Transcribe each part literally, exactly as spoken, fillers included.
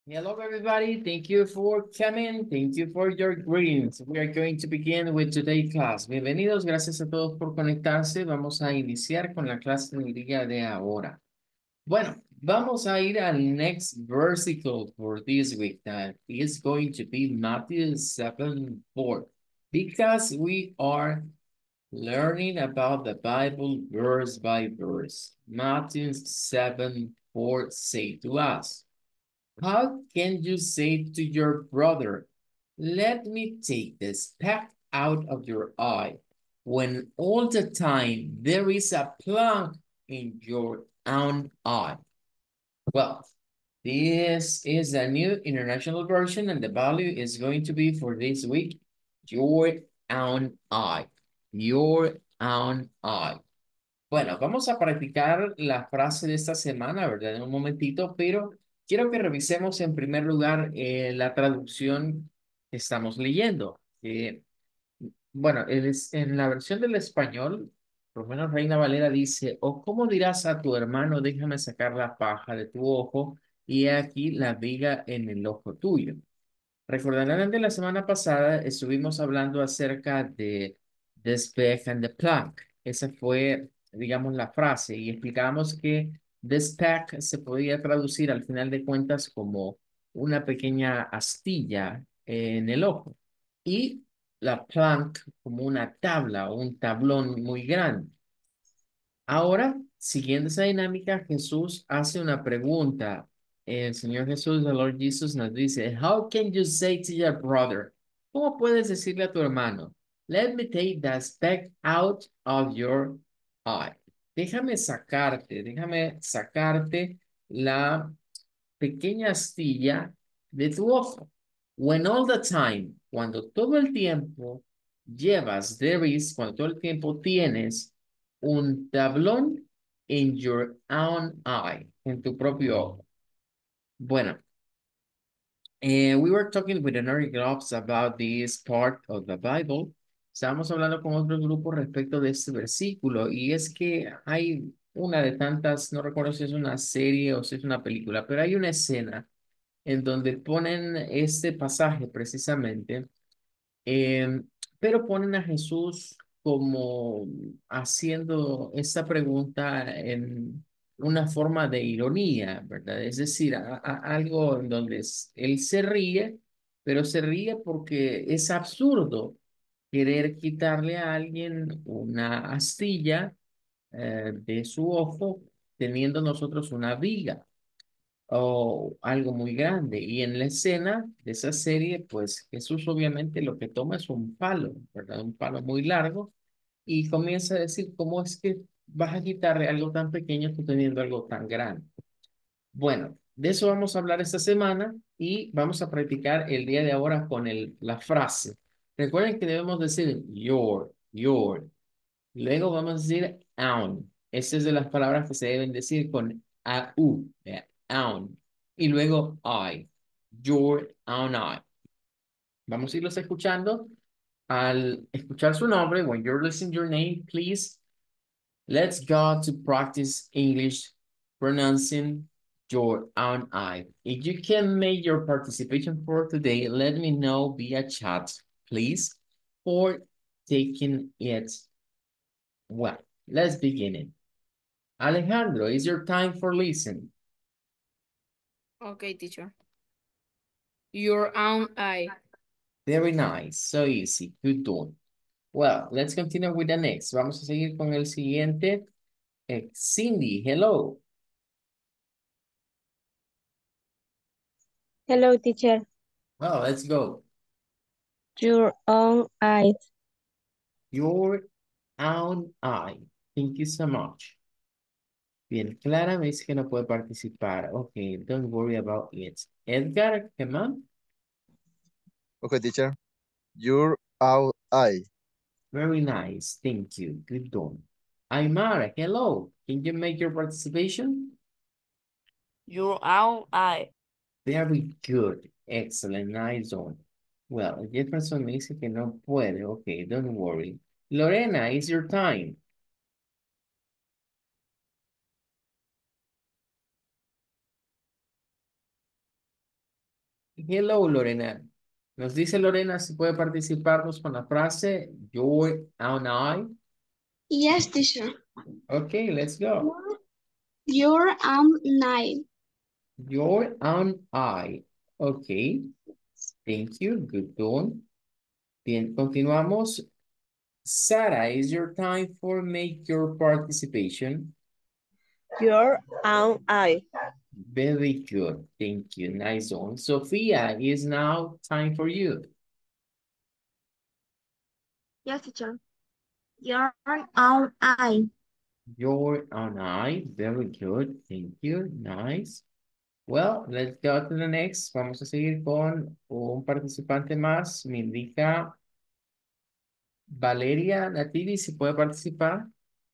Hello, everybody. Thank you for coming. Thank you for your greetings. We are going to begin with today's class. Bienvenidos, gracias a todos por conectarse. Vamos a iniciar con la clase del día de ahora. Bueno, vamos a ir al next versicle for this week. That is going to be Matthew seven four. Because we are learning about the Bible verse by verse. Matthew seven four say to us. How can you say to your brother, let me take the speck out of your eye, when all the time there is a plank in your own eye? Well, this is a new international version, and the value is going to be for this week, your own eye, your own eye. Bueno, vamos a practicar la frase de esta semana, ¿verdad? En un momentito, pero quiero que revisemos en primer lugar eh, la traducción que estamos leyendo. Eh, bueno, el es- en la versión del español, por lo menos Reina Valera dice, o cómo dirás a tu hermano, déjame sacar la paja de tu ojo y he aquí la viga en el ojo tuyo. Recordarán de la semana pasada, estuvimos hablando acerca de the speck and the plank. Esa fue, digamos, la frase y explicamos que the speck se podía traducir al final de cuentas como una pequeña astilla en el ojo y la plank como una tabla o un tablón muy grande. Ahora, siguiendo esa dinámica, Jesús hace una pregunta. El Señor Jesús, el Lord Jesus, nos dice, How can you say to your brother? ¿Cómo puedes decirle a tu hermano? Let me take the speck out of your eye. Déjame sacarte, déjame sacarte la pequeña astilla de tu ojo. When all the time, cuando todo el tiempo llevas, there is, cuando todo el tiempo tienes un tablón in your own eye, en tu propio ojo. Bueno, eh, we were talking with another groups about this part of the Bible. Estábamos hablando con otro grupo respecto de este versículo y es que hay una de tantas, no recuerdo si es una serie o si es una película, pero hay una escena en donde ponen este pasaje precisamente, eh, pero ponen a Jesús como haciendo esta pregunta en una forma de ironía, ¿verdad? Es decir, a- a- algo en donde es- él se ríe, pero se ríe porque es absurdo querer quitarle a alguien una astilla eh, de su ojo teniendo nosotros una viga o algo muy grande. Y en la escena de esa serie, pues Jesús obviamente lo que toma es un palo, ¿verdad? Un palo muy largo y comienza a decir, ¿cómo es que vas a quitarle algo tan pequeño tú teniendo algo tan grande? Bueno, de eso vamos a hablar esta semana y vamos a practicar el día de ahora con el, la frase. Recuerden que debemos decir your, your. Luego vamos a decir aun. Esa es de las palabras que se deben decir con a u, eh, aun. Y luego I, your own I. Vamos a irlos escuchando. Al escuchar su nombre, when you're listening your name, please, let's go to practice English pronouncing your own I. If you can make your participation for today, let me know via chat, please, for taking it well. Let's begin it. Alejandro, it's your time for listen. Okay, teacher. Your own eye. Very nice, so easy, good done. Well, let's continue with the next. Vamos a seguir con el siguiente. Eh, Cindy, hello. Hello, teacher. Well, let's go. Your own eyes. Your own eye. Thank you so much. Bien, Clara me dice que no puede participar. Okay, don't worry about it. Edgar, come on. Okay, teacher. Your own eye. Very nice, thank you, good done. Aymar, hello. Can you make your participation? Your own eye. Very good. Excellent. Nice one. Well, Jefferson me dice que no puede. Okay, don't worry. Lorena, it's your time. Hello, Lorena. Nos dice Lorena si puede participarnos con la frase your own eye. Yes, teacher. Okay, let's go. Your own eye. Your own eye. Okay, thank you. Good done. Bien, continuamos. Sarah, is your time for make your participation? Your own eye. Very good. Thank you. Nice one. Sophia, is now time for you. Yes, teacher. Your own eye. Your own eye. Very good. Thank you. Nice. Well, let's go to the next. Vamos a seguir con un participante más. Me indica Valeria Nativi, si puede participar.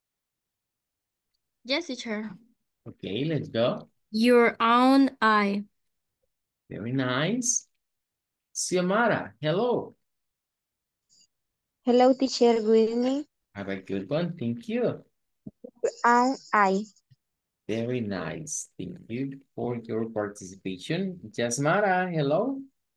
Yes, teacher. Okay, let's go. Your own eye. Very nice. Xiomara, hello. Hello, teacher. Good evening. Have a good one. Thank you. Own eye. Very nice. Thank you for your participation. Jasmara, hello.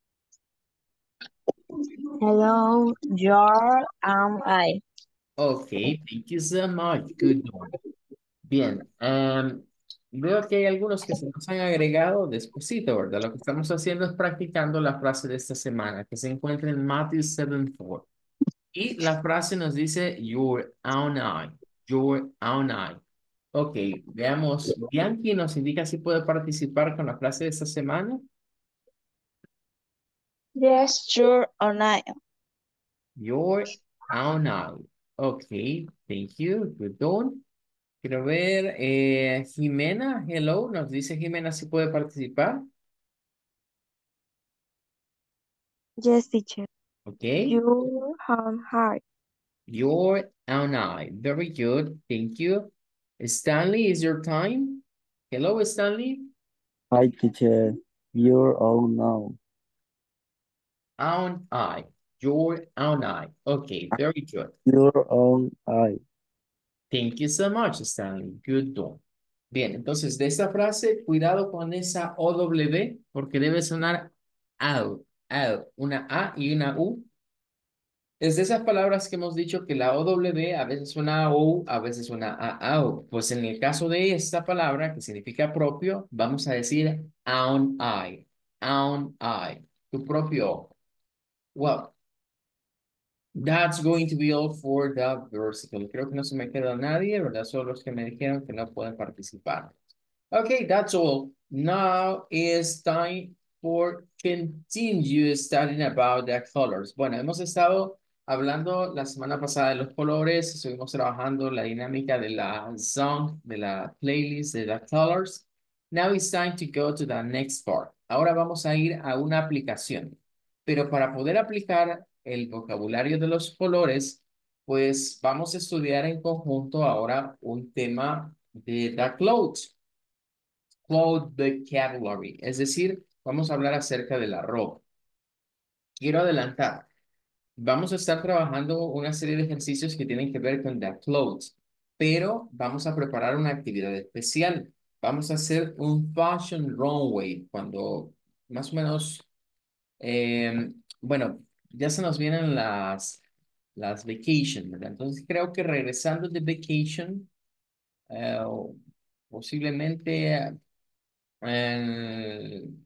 Hello, your own eye. Okay, thank you so much. Good one. Bien, em, veo que hay algunos que se nos han agregado despuesito, ¿verdad? Lo que estamos haciendo es practicando la frase de esta semana, que se encuentra en Matthew siete cuatro. Y la frase nos dice, your own eye, your own eye. Ok, veamos. Bianchi nos indica si puede participar con la frase de esta semana. Yes, your own eye. Your own eye. Ok, thank you. Good done. Quiero ver, eh, Jimena, hello, nos dice Jimena si puede participar. Yes, teacher. Ok, Your own eye. your own eye. Very good, thank you. Stanley, is your time? Hello, Stanley. Hi, teacher. Your own now. Own eye. Your own eye. Okay, very good. Your own eye. Thank you so much, Stanley. Good done. Bien, entonces de esta frase, cuidado con esa O W, porque debe sonar out, out, una A y una U. Es de esas palabras que hemos dicho que la O W a veces suena a O, a veces suena a AO. Pues en el caso de esta palabra, que significa propio, vamos a decir own eye, own eye, tu propio ojo. Well, that's going to be all for the versicle. Creo que no se me queda nadie, ¿verdad? Solo los que me dijeron que no pueden participar. Okay, that's all. Now is time for continue studying about the colors. Bueno, hemos estado hablando la semana pasada de los colores, estuvimos trabajando la dinámica de la song, de la playlist, de the colors. Now it's time to go to the next part. Ahora vamos a ir a una aplicación. Pero para poder aplicar el vocabulario de los colores, pues vamos a estudiar en conjunto ahora un tema de the clothes. Cloth vocabulary, es decir, vamos a hablar acerca de la ropa. Quiero adelantar, vamos a estar trabajando una serie de ejercicios que tienen que ver con the clothes, pero vamos a preparar una actividad especial. Vamos a hacer un fashion runway cuando más o menos, eh, bueno, ya se nos vienen las, las vacations, ¿verdad? Entonces creo que regresando de vacation, eh, posiblemente eh,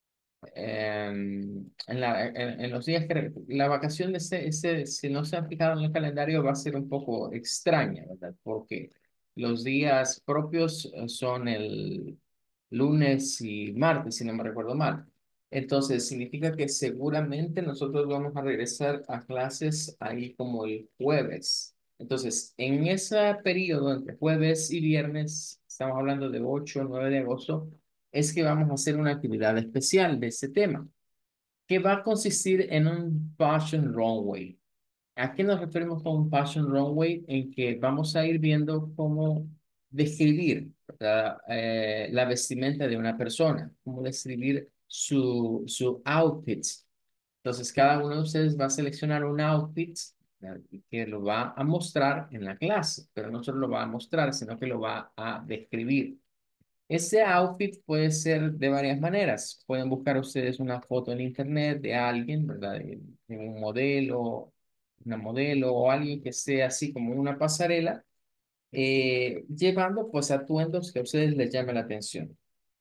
en, en, la, en, en los días que la vacación de ese, ese, si no se han fijado en el calendario, va a ser un poco extraña, ¿verdad? Porque los días propios eh, son el lunes y martes, si no me recuerdo mal. Entonces, significa que seguramente nosotros vamos a regresar a clases ahí como el jueves. Entonces, en ese periodo entre jueves y viernes, estamos hablando de ocho o nueve de agosto, es que vamos a hacer una actividad especial de ese tema, que va a consistir en un fashion runway. ¿A qué nos referimos con un fashion runway? En que vamos a ir viendo cómo describir ¿verdad? Eh, la vestimenta de una persona, cómo describir su, su outfit. Entonces, cada uno de ustedes va a seleccionar un outfit ¿verdad? Que lo va a mostrar en la clase, pero no solo lo va a mostrar, sino que lo va a describir. Ese outfit puede ser de varias maneras. Pueden buscar ustedes una foto en internet de alguien, ¿verdad? De, de un modelo, una modelo o alguien que sea así como una pasarela, eh, llevando pues atuendos que a ustedes les llamen la atención.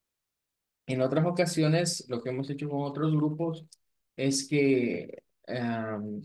En otras ocasiones, lo que hemos hecho con otros grupos es que am,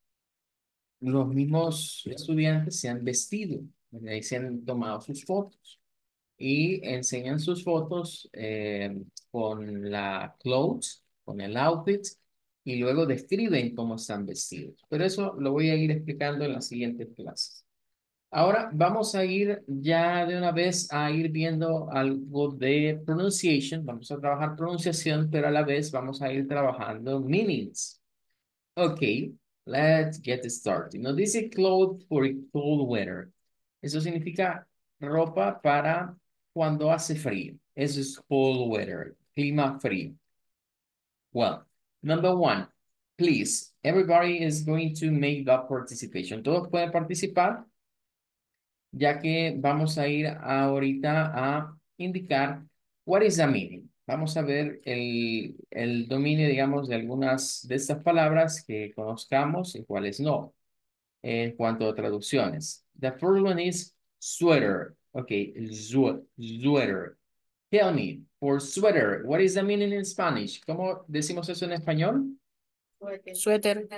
los mismos estudiantes se han vestido, ¿verdad? Y se han tomado sus fotos y enseñan sus fotos eh, con la clothes, con el outfit, y luego describen cómo están vestidos. Pero eso lo voy a ir explicando en las siguientes clases. Ahora vamos a ir ya de una vez a ir viendo algo de pronunciation. Vamos a trabajar pronunciación, pero a la vez vamos a ir trabajando meanings. Ok, let's get started. Nos dice clothes for cold weather. Eso significa ropa para cuando hace frío. Eso es cold weather, clima frío. Well, number one, please, everybody is going to make that participation. Todos pueden participar, ya que vamos a ir ahorita a indicar what is the meaning. Vamos a ver el, el dominio, digamos, de algunas de estas palabras que conozcamos y cuáles no, en cuanto a traducciones. The first one is sweater. Okay, swe- sweater. Tell me, for sweater, what is the meaning in Spanish? ¿Cómo decimos eso en español? Suéter.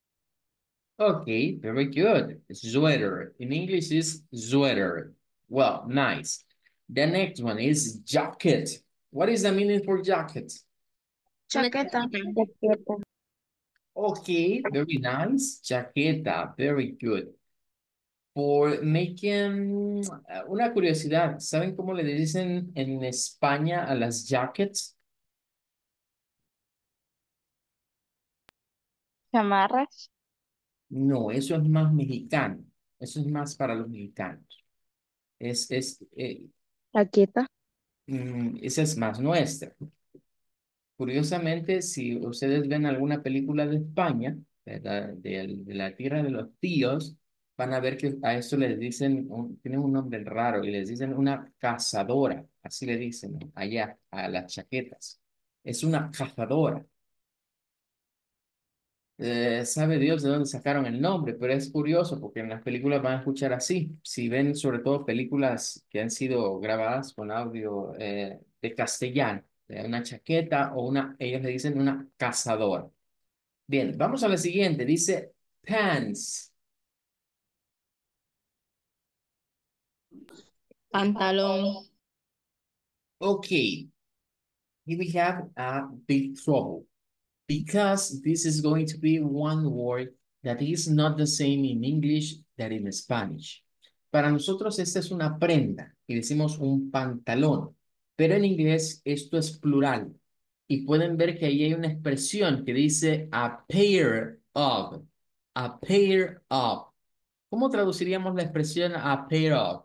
Okay, very good. Sweater. In English is sweater. Well, nice. The next one is jacket. What is the meaning for jacket? Chaqueta. Chaqueta. Okay, very nice. Chaqueta, very good. For making uh, una curiosidad, ¿saben cómo le dicen en España a las jackets? Chamarras. No, eso es más mexicano. Eso es más para los mexicanos. Es, es, eh, Chaqueta. mm, esa es más nuestra. Curiosamente, si ustedes ven alguna película de España, ¿verdad? De, de la tierra de los tíos, van a ver que a eso les dicen, un- tienen un nombre raro y les dicen una cazadora, así le dicen allá a las chaquetas. Es una cazadora. Eh, sabe Dios de dónde sacaron el nombre, pero es curioso porque en las películas van a escuchar así. Si ven sobre todo películas que han sido grabadas con audio eh, de castellano, de una chaqueta o una, ellos le dicen una cazadora. Bien, vamos a la siguiente. Dice pants. Pantalón. Okay, here we have a big trouble because this is going to be one word that is not the same in English that in Spanish. Para nosotros esta es una prenda y decimos un pantalón, pero en inglés esto es plural y pueden ver que ahí hay una expresión que dice a pair of, a pair of. ¿Cómo traduciríamos la expresión a pair of?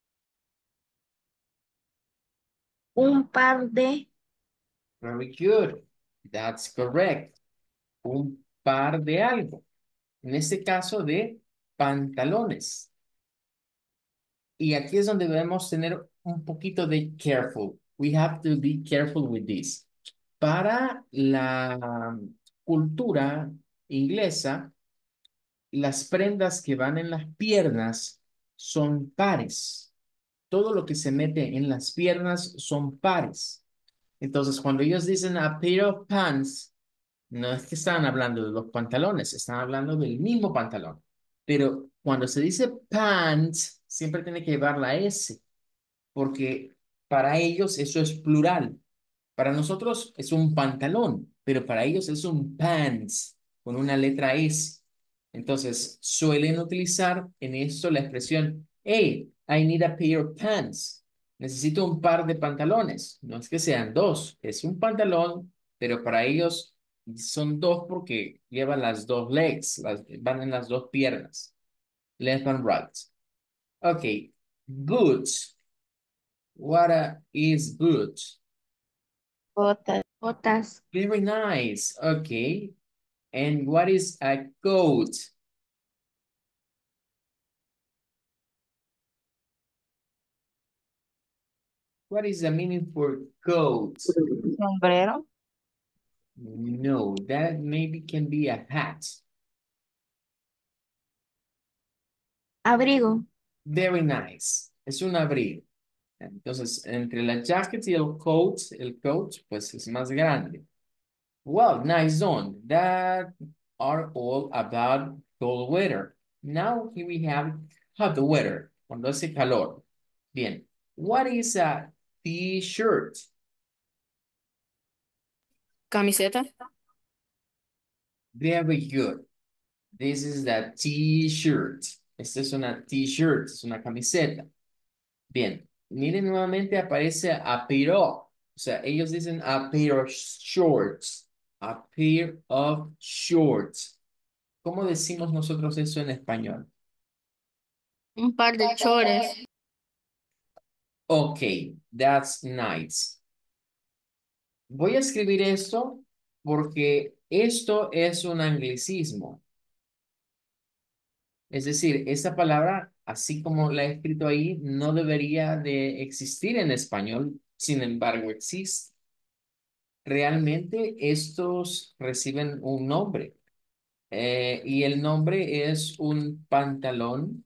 Un par de. Very good. That's correct. Un par de algo. En este caso de pantalones. Y aquí es donde debemos tener un poquito de careful. We have to be careful with this. Para la cultura inglesa, las prendas que van en las piernas son pares. Todo lo que se mete en las piernas son pares. Entonces, cuando ellos dicen a pair of pants, no es que están hablando de los pantalones, están hablando del mismo pantalón. Pero cuando se dice pants, siempre tiene que llevar la S, porque para ellos eso es plural. Para nosotros es un pantalón, pero para ellos es un pants con una letra S. Entonces, suelen utilizar en esto la expresión, hey, I need a pair of pants. Necesito un par de pantalones. No es que sean dos, es un pantalón, pero para ellos son dos porque llevan las dos legs, las, van en las dos piernas, left and right. Ok, boots. What a- is boots? Botas. Botas. Very nice. Okay. And what is a coat? What is the meaning for coat? Sombrero. No, that maybe can be a hat. Abrigo. Very nice. Es un abrigo. Entonces, entre la jacket y el coat, el coat, pues es más grande. Well, nice one. That are all about cold weather. Now here we have hot weather, cuando hace calor. Bien. What is a t-shirt? Camiseta. Very good. This is the t-shirt. Esta es una t-shirt, es una camiseta. Bien. Miren, nuevamente aparece a pair of. O sea, ellos dicen a pair of shorts. A pair of shorts. ¿Cómo decimos nosotros eso en español? Un par de chores. Ok, that's nice. Voy a escribir esto porque esto es un anglicismo. Es decir, esa palabra, así como la he escrito ahí, no debería de existir en español, sin embargo existe. Realmente estos reciben un nombre eh, y el nombre es un pantalón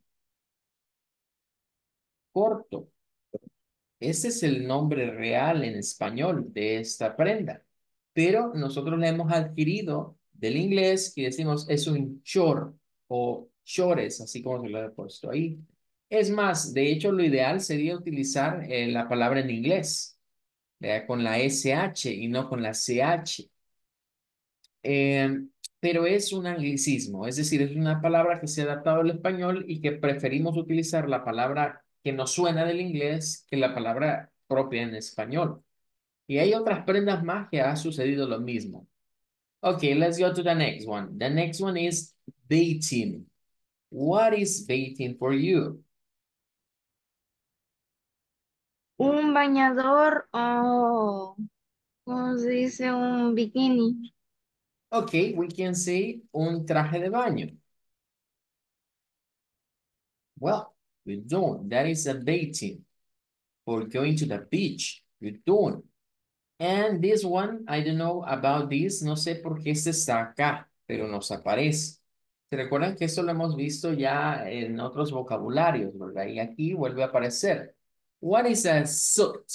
corto. Ese es el nombre real en español de esta prenda. Pero nosotros la hemos adquirido del inglés y decimos es un short o shorts, así como se lo he puesto ahí. Es más, de hecho, lo ideal sería utilizar eh, la palabra en inglés, ¿verdad? Con la S H y no con la C H. Eh, pero es un anglicismo, es decir, es una palabra que se ha adaptado al español y que preferimos utilizar la palabra que nos suena del inglés que la palabra propia en español. Y hay otras prendas más que ha sucedido lo mismo. Okay, let's go to the next one. The next one is bathing. What is bathing for you? Un bañador o, ¿cómo se dice? Un bikini. Okay, we can say un traje de baño. Well, we don't. That is a bathing. For going to the beach. You don't. And this one, I don't know about this. No sé por qué este está acá, pero nos aparece. ¿Se recuerdan que esto lo hemos visto ya en otros vocabularios, verdad? Y aquí vuelve a aparecer. What is a suit?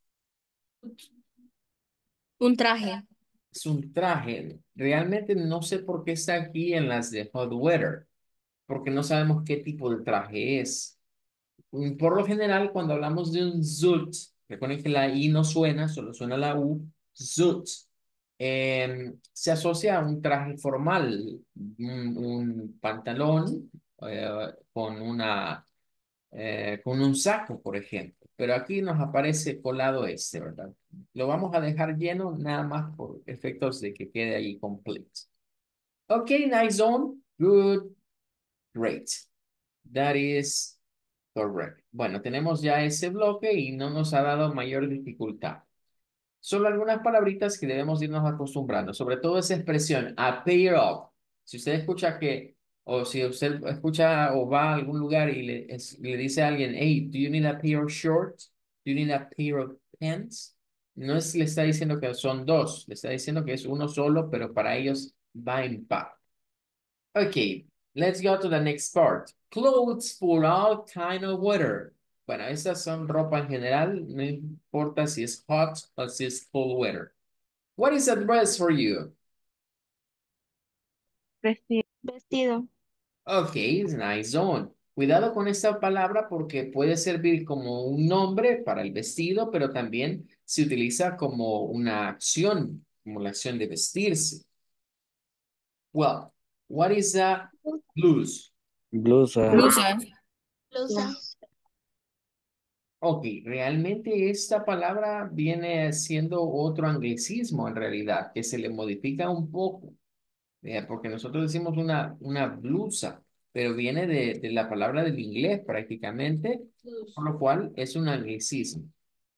Un traje. Es un traje. Realmente no sé por qué está aquí en las de hot weather, porque no sabemos qué tipo de traje es. Mm, Por lo general, cuando hablamos de un suit, recuerden que la I no suena, solo suena la U, suit, em, se asocia a un traje formal, un, un pantalón eh, con una, eh, con un saco, por ejemplo. Pero aquí nos aparece colado este, ¿verdad? Lo vamos a dejar lleno nada más por efectos de que quede ahí complete. Ok, nice on. Good. Great. That is correct. Bueno, tenemos ya ese bloque y no nos ha dado mayor dificultad. Solo algunas palabritas que debemos irnos acostumbrando, sobre todo esa expresión, a pair of. Si usted escucha que, o si usted escucha o va a algún lugar y le, es- le dice a alguien, hey, do you need a pair of shorts? Do you need a pair of pants? No es, le está diciendo que son dos, le está diciendo que es uno solo, pero para ellos va en par. Okay, let's go to the next part. Clothes for all kind of weather. Bueno, estas son ropa en general, no importa si es hot o si es cold weather. What is a dress for you? Vestido. Vestido. Okay, it's nice on. Cuidado con esta palabra porque puede servir como un nombre para el vestido, pero también se utiliza como una acción, como la acción de vestirse. Well, what is a blues? Blusa. Blusa. Blusa. Ok, realmente esta palabra viene siendo otro anglicismo en realidad, que se le modifica un poco, eh, porque nosotros decimos una, una blusa, pero viene de, de la palabra del inglés prácticamente, por lo cual es un anglicismo.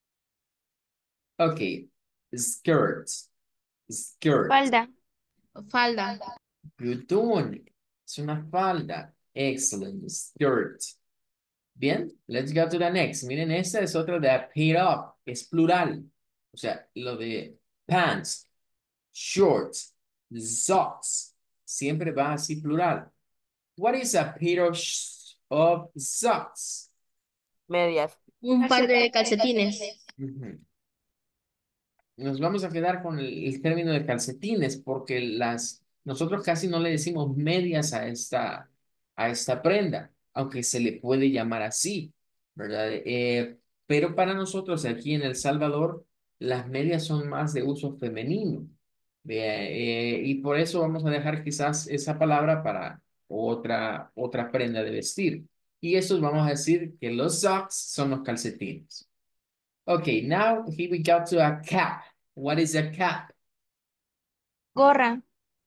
Ok, skirt, skirt, Falda. Falda. good doing. Es una falda, excellent, skirt. Bien, let's go to the next. Miren, esta es otra de a pair up. es plural. O sea, lo de pants, shorts, socks, siempre va así plural. What is a pair of, sh- of socks? Medias. Un par de calcetines. Ujú. Nos vamos a quedar con el, el término de calcetines porque las, nosotros casi no le decimos medias a esta, a esta prenda, aunque se le puede llamar así, ¿verdad? Eh, pero para nosotros aquí en El Salvador, las medias son más de uso femenino. Eh, eh, y por eso vamos a dejar quizás esa palabra para otra, otra prenda de vestir. Y eso vamos a decir que los socks son los calcetines. Okay, now here we go to a cap. What is a cap? Gorra.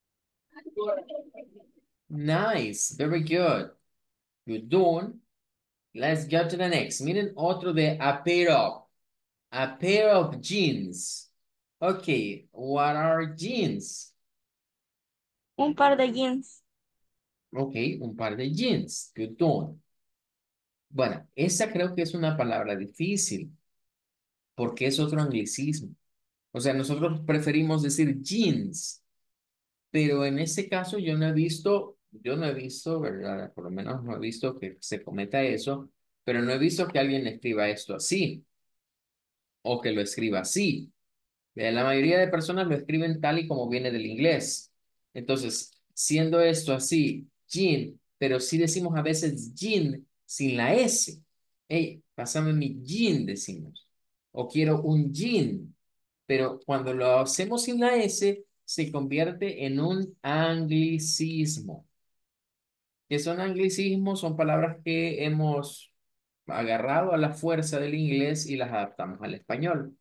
Nice, very good. Good done. Let's go to the next. Miren otro de a pair of. A pair of jeans. Okay, what are jeans? Un par de jeans. Okay, un par de jeans. Good done. Bueno, esa creo que es una palabra difícil porque es otro anglicismo. O sea, nosotros preferimos decir jeans, pero en este caso yo no he visto, yo no he visto, ¿verdad? Por lo menos no he visto que se cometa eso, pero no he visto que alguien escriba esto así o que lo escriba así. Eh, La mayoría de personas lo escriben tal y como viene del inglés. Entonces, siendo esto así, jean, pero sí decimos a veces jean sin la S. Hey, pásame mi jean, decimos. O quiero un jean. Pero cuando lo hacemos sin la S, se convierte en un anglicismo. ¿Qué son anglicismos? Son palabras que hemos agarrado a la fuerza del inglés y las adaptamos al español.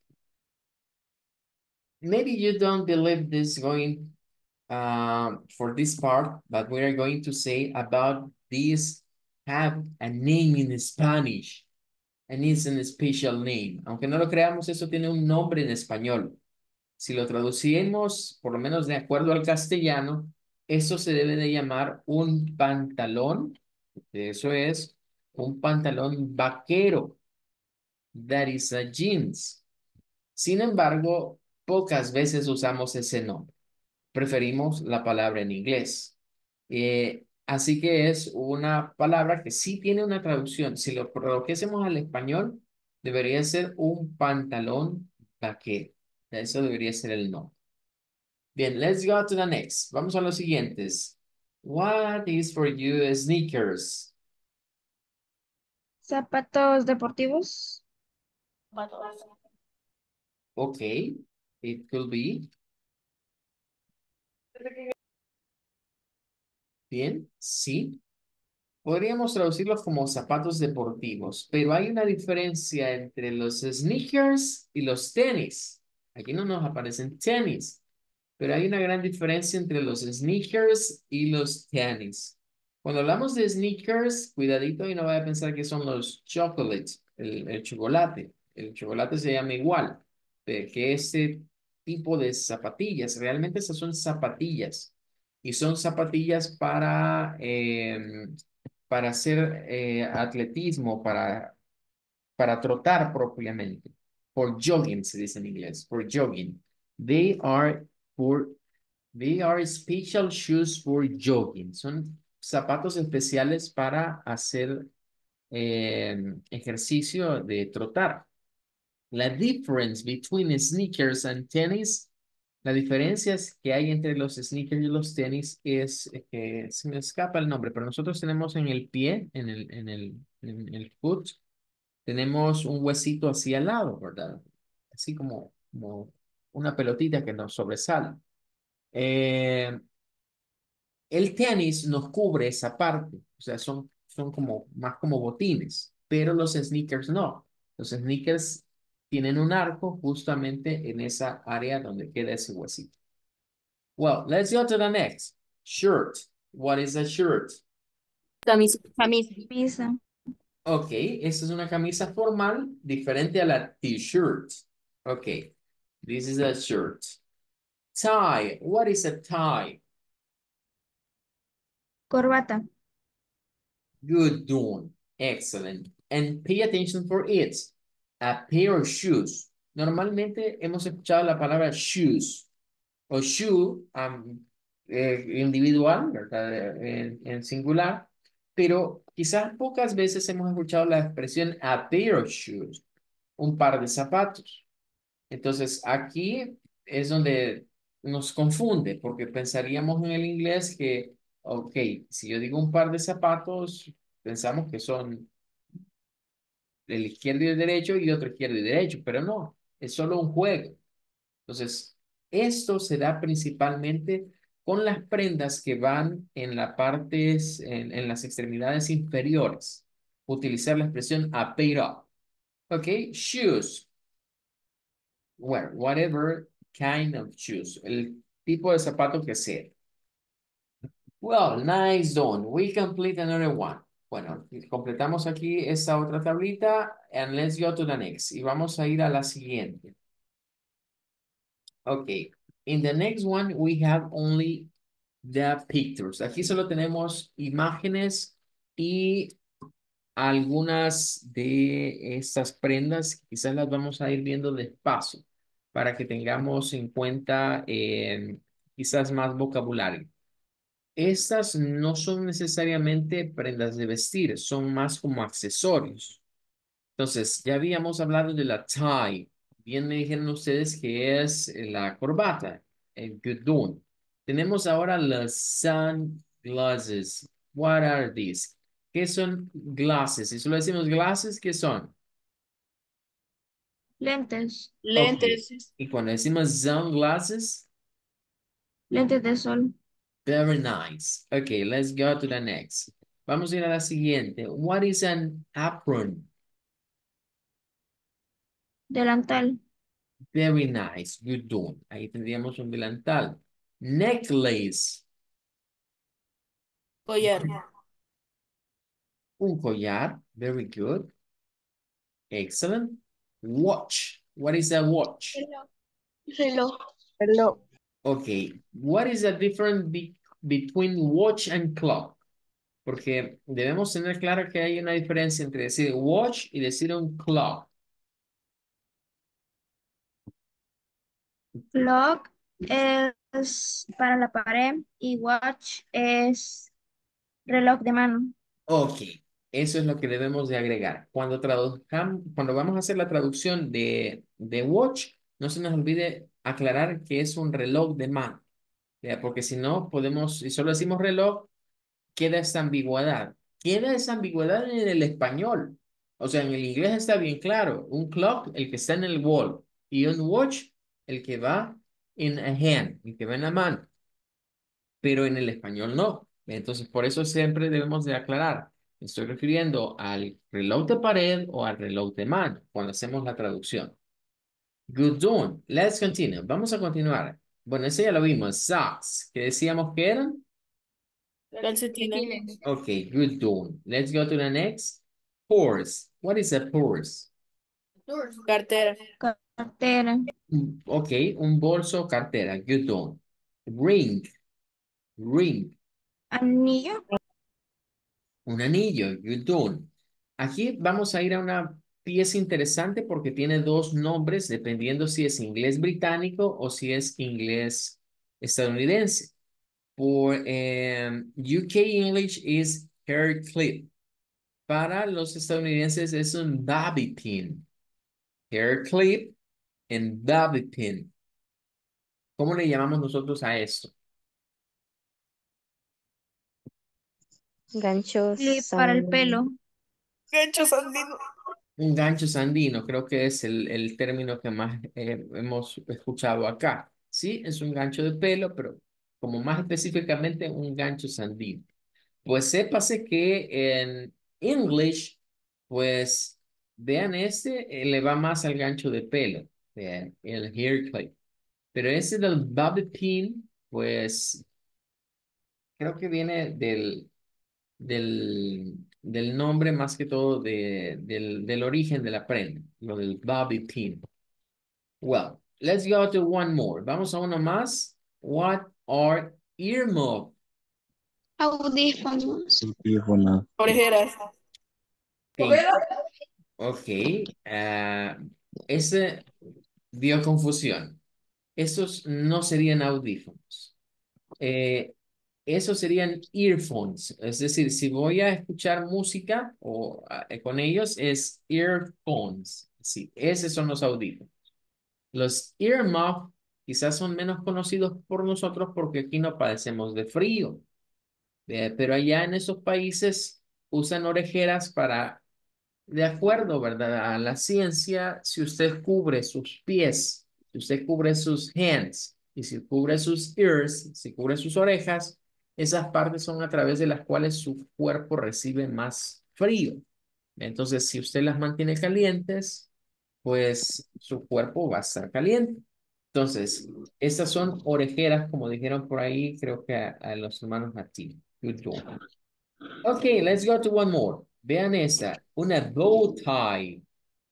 Maybe you don't believe this going uh, for this part, but we are going to say about this have a name in Spanish and it's a special name. Aunque no lo creamos, eso tiene un nombre en español. Si lo traducimos, por lo menos de acuerdo al castellano, eso se debe de llamar un pantalón. Eso es un pantalón vaquero. That is a jeans. Sin embargo, pocas veces usamos ese nombre. Preferimos la palabra en inglés. Eh, así que es una palabra que sí tiene una traducción. Si lo tradujésemos al español, debería ser un pantalón vaquero. Eso debería ser el nombre. Bien, let's go to the next. Vamos a los siguientes. What is for you sneakers? Zapatos deportivos. Okay, it could be. Bien, sí. Podríamos traducirlos como zapatos deportivos, pero hay una diferencia entre los sneakers y los tenis. Aquí no nos aparecen tenis, pero hay una gran diferencia entre los sneakers y los tenis. Cuando hablamos de sneakers, cuidadito y no vaya a pensar que son los chocolates, el, el chocolate. El chocolate se llama igual eh, que ese tipo de zapatillas. Realmente esas son zapatillas y son zapatillas para, eh, para hacer eh, atletismo, para, para trotar propiamente. For jogging se dice en inglés, for jogging. They are for They are special shoes for jogging. Son zapatos especiales para hacer eh, ejercicio de trotar. La difference between sneakers and tennis, la diferencia es que hay entre los sneakers y los tenis es que se me escapa el nombre, pero nosotros tenemos en el pie, en el, en el, en el foot, tenemos un huesito así al lado, ¿verdad? Así como, como una pelotita que nos sobresale. Eh, El tenis nos cubre esa parte, o sea, son, son como más como botines, pero los sneakers no. Los sneakers tienen un arco justamente en esa área donde queda ese huesito. Well, let's go to the next. Shirt. What is a shirt? Camisa. Camisa. Pizza. Ok, esta es una camisa formal diferente a la t-shirt. Ok, this is a shirt. Tie. What is a tie? Corbata. Good doing. Excellent. And pay attention for it. A pair of shoes. Normalmente hemos escuchado la palabra shoes o shoe am, eh, individual, ¿verdad? En, en singular, pero quizás pocas veces hemos escuchado la expresión a pair of shoes, un par de zapatos. Entonces, aquí es donde nos confunde, porque pensaríamos en el inglés que, ok, si yo digo un par de zapatos, pensamos que son el izquierdo y el derecho y otro izquierdo y derecho, pero no, es solo un juego. Entonces, esto se da principalmente con las prendas que van en la partes, en, en las extremidades inferiores. Utilizar la expresión a pair up. Ok, shoes. Well, whatever kind of shoes. El tipo de zapato que sea. Well, nice done. We complete another one. Bueno, completamos aquí esta otra tablita and let's go to the next. Y vamos a ir a la siguiente. Okay. In the next one, we have only the pictures. Aquí solo tenemos imágenes y algunas de estas prendas. Quizás las vamos a ir viendo despacio para que tengamos en cuenta eh, quizás más vocabulario. Estas no son necesariamente prendas de vestir, son más como accesorios. Entonces, ya habíamos hablado de la tie. Bien me dijeron ustedes que es eh, la corbata, el gudún. Tenemos ahora las sunglasses. What are these? ¿Qué son glasses? Si solo decimos glasses, ¿qué son? Lentes. Ok. Lentes. Y cuando decimos sunglasses, Lentes de sol. very nice. Okay, let's go to the next. Vamos a ir a la siguiente. What is an apron? Delantal. Very nice. Good done. Ahí tendríamos un delantal. Necklace. Collar. Un collar. Very good. Excellent. Watch. What is a watch? Reloj. Reloj. Okay. What is the difference be- between watch and clock? Porque debemos tener claro que hay una diferencia entre decir watch y decir un clock. Clock es para la pared y watch es reloj de mano. Ok, eso es lo que debemos de agregar. Cuando traduzcamos, cuando vamos a hacer la traducción de, de watch, no se nos olvide aclarar que es un reloj de mano, ¿ya? Porque si no podemos, si solo decimos reloj, queda esa ambigüedad. Queda esa ambigüedad en el español. O sea, en el inglés está bien claro. Un clock, el que está en el wall, y un watch, el que va in a hand, el que va en la mano, pero en el español no. Entonces, por eso siempre debemos de aclarar. Me estoy refiriendo al reloj de pared o al reloj de mano cuando hacemos la traducción. Good done. Let's continue. Vamos a continuar. Bueno, ese ya lo vimos. Socks. ¿Qué decíamos que eran? Calcetines. Ok, good done. Let's go to the next. Purse. What is a purse? Cartera. Cartera. Mm, Ok, un bolso o cartera. Good done. Ring. Ring. Anillo. Un anillo, good done. Aquí vamos a ir a una pieza interesante porque tiene dos nombres dependiendo si es inglés británico o si es inglés estadounidense. Por em, U K English is hair clip. Para los estadounidenses es un bobby pin. Hair clip and bobby pin. ¿Cómo le llamamos nosotros a esto? Ganchos. Clip para el pelo. Gancho sandino. Un gancho sandino, creo que es el, el término que más eh, hemos escuchado acá. Sí, es un gancho de pelo, pero como más específicamente un gancho sandino. Pues sépase que en English, pues vean este, eh, le va más al gancho de pelo, vean, el hair clip. Pero ese del bobby pin, pues creo que viene del, del, del nombre más que todo de, del, del origen de la prenda, lo del bobby pin. Well, let's go to one more. Vamos a uno más. What are earmuffs? Audífonos. Audífonos. Orejeras. Ok, ok. ah, ese dio confusión. Estos no serían audífonos. Eh, esos serían earphones. Es decir, si voy a escuchar música o ah, eh, con ellos es earphones. Sí, esos son los audífonos. Los earmuffs quizás son menos conocidos por nosotros porque aquí no padecemos de frío. Eh, pero allá en esos países usan orejeras para, de acuerdo, ¿verdad? A la ciencia, si usted cubre sus pies, si usted cubre sus hands y si cubre sus ears, si cubre sus orejas, esas partes son a través de las cuales su cuerpo recibe más frío. Entonces, si usted las mantiene calientes, pues su cuerpo va a estar caliente. Entonces, estas son orejeras, como dijeron por ahí, creo que a, a los hermanos Martín. Good job. Okay, let's go to one more. Vean esta, una bow tie.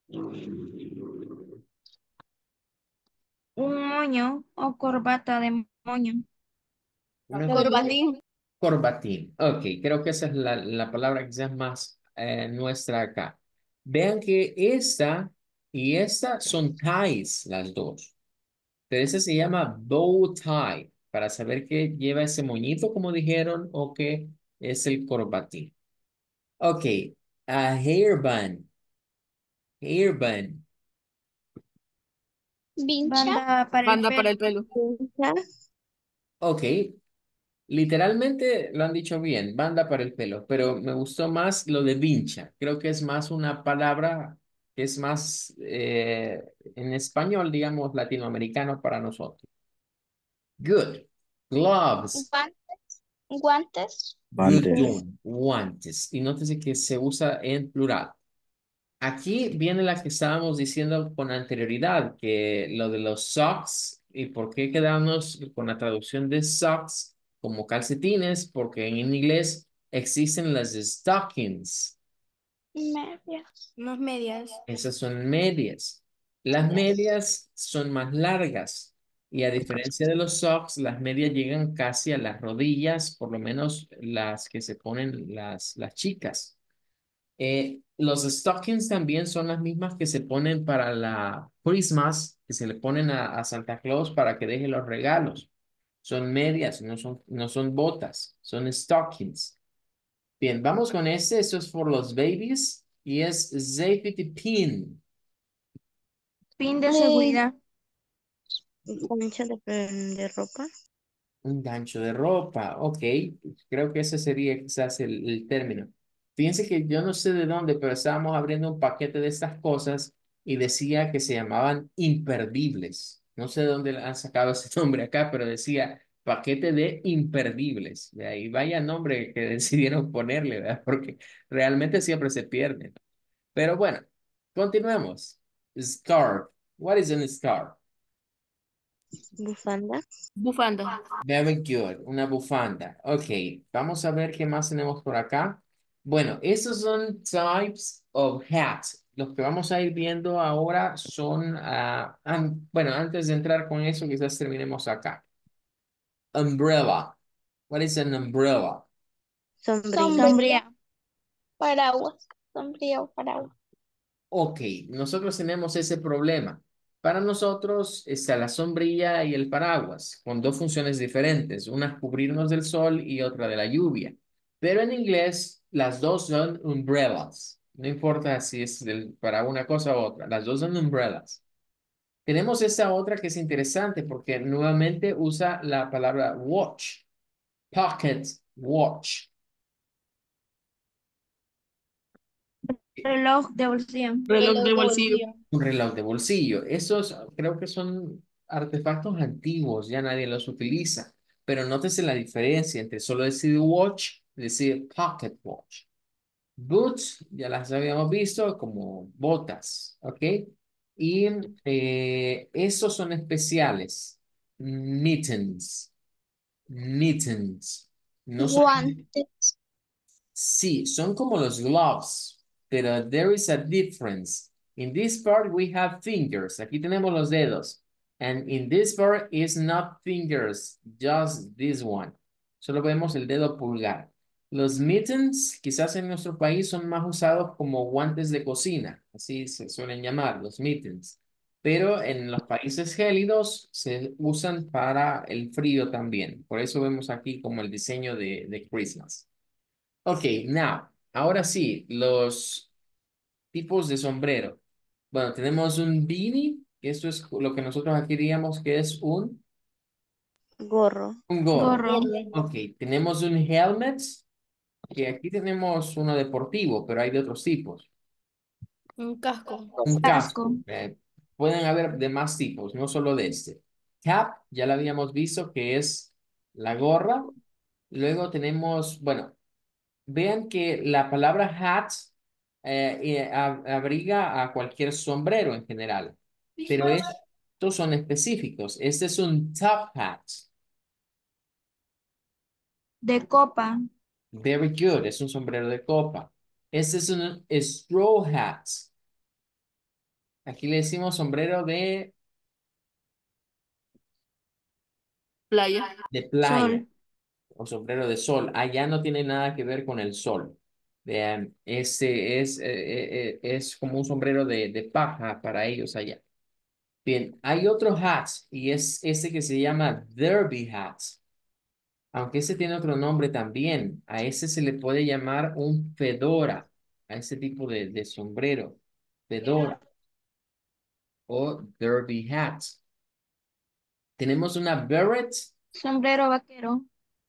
Un moño o corbata de moño. Una Corbatín. corbatín. Ok, creo que esa es la, la palabra quizás más eh, nuestra acá. Vean que esta y esta son ties, las dos. Pero ese se llama bow tie, para saber que lleva ese moñito, como dijeron, o que es el corbatín. Ok, a hairband. Hairband. Vincha. Banda para el Banda para el pelo. pelo. Vincha. Ok, literalmente lo han dicho bien, banda para el pelo, pero me gustó más lo de vincha. Creo que es más una palabra que es más eh, en español, digamos, latinoamericano para nosotros. Good. Gloves. Guantes. Guantes. Good Guantes. one. Guantes. Y nótese que se usa en plural. Aquí viene la que estábamos diciendo con anterioridad, que lo de los socks y por qué quedamos con la traducción de socks como calcetines, porque en inglés existen las stockings. Medias. Unas medias. Esas son medias. Las medias son más largas y a diferencia de los socks, las medias llegan casi a las rodillas, por lo menos las que se ponen las, las chicas. Eh, los stockings también son las mismas que se ponen para la Christmas, que se le ponen a, a Santa Claus para que deje los regalos. Son medias, no son, no son botas, son stockings. Bien, vamos con este. Esto es por los babies y es safety pin. Pin de Eh, seguridad. Concha de, de ropa. Un gancho de ropa, ok. Creo que ese sería quizás el, el término. Fíjense que yo no sé de dónde, pero estábamos abriendo un paquete de estas cosas y decía que se llamaban imperdibles. No sé de dónde han sacado ese nombre acá, pero decía paquete de imperdibles. De ahí vaya nombre que decidieron ponerle, ¿verdad? Porque realmente siempre se pierden. Pero bueno, continuemos. Scarf. What is an scarf? Bufanda. Bufanda. Very good, una bufanda. Ok, vamos a ver qué más tenemos por acá. Bueno, esos son types of hats. Los que vamos a ir viendo ahora son, ah, an- bueno, antes de entrar con eso, quizás terminemos acá. Umbrella. What is an umbrella? Sombrilla. Sombría. Paraguas. Sombrilla o paraguas. Ok, nosotros tenemos ese problema. Para nosotros está la sombrilla y el paraguas, con dos funciones diferentes, una cubrirnos del sol y otra de la lluvia. Pero en inglés, las dos son umbrellas. No importa si es del- para una cosa u otra, las dos son umbrellas. Tenemos esta otra que es interesante porque nuevamente usa la palabra watch, pocket watch. Reloj de bolsillo. Reloj de bolsillo. Un reloj de bolsillo. Esos creo que son artefactos antiguos, ya nadie los utiliza. Pero nótese la diferencia entre solo decir watch y decir pocket watch. Boots, ya las habíamos visto como botas, ¿ok? Y eh, esos son especiales. Mittens, mittens. No son Guantes. Sí, son como los gloves, pero there is a difference. In this part we have fingers. Aquí tenemos los dedos. And in this part is not fingers, just this one. Solo vemos el dedo pulgar. Los mittens, quizás en nuestro país, son más usados como guantes de cocina. Así se suelen llamar, los mittens. pero en los países gélidos se usan para el frío también. Por eso vemos aquí como el diseño de, de Christmas. Ok, now, ahora sí, los tipos de sombrero. Bueno, tenemos un beanie, que esto es lo que nosotros aquí diríamos que es un, Gorro. un gorro. Gorro. Ok, tenemos un helmet, que aquí tenemos uno deportivo, pero hay de otros tipos. Un casco. Un Casco. casco. eh, pueden haber de más tipos, no solo de este. Cap, ya lo habíamos visto, que es la gorra. Luego tenemos, bueno, vean que la palabra hat eh, eh, ab- abriga a cualquier sombrero en general, pero estos son específicos. Este es un top hat. De copa. Very good, es un sombrero de copa. Este es un straw hat. Aquí le decimos sombrero de, Playa. de playa Sol. o sombrero de sol. Allá no tiene nada que ver con el sol. Vean, este es, eh, eh, eh, es como un sombrero de, de paja para ellos allá. Bien, hay otro hat y es este que se llama derby hat. Aunque ese tiene otro nombre también. A ese se le puede llamar un fedora, a ese tipo de, de sombrero. Fedora o derby hat. Tenemos una beret, Sombrero vaquero.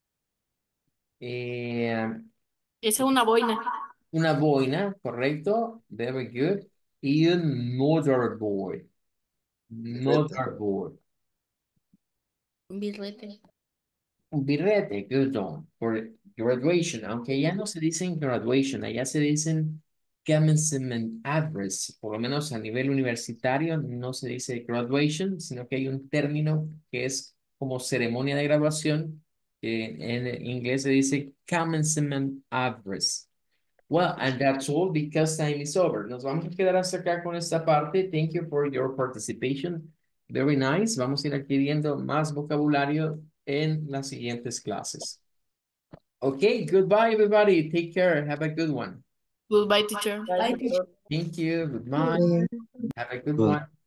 eh, Esa es una boina. una boina, correcto, very good, y un motherboard. Birrete. Motherboard. Un birrete. Un birrete, good one, for graduation, aunque ya no se dicen graduation, allá se dicen commencement address, por lo menos a nivel universitario no se dice graduation, sino que hay un término que es como ceremonia de graduación, que en inglés se dice commencement address. Well, and that's all because time is over. Nos vamos a quedar hasta acá con esta parte. Thank you for your participation. Very nice. Vamos a ir adquiriendo más vocabulario en las siguientes clases. Okay, goodbye everybody. Take care. Have a good one. Goodbye, teacher. Thank you. Goodbye. Have a good Good. one.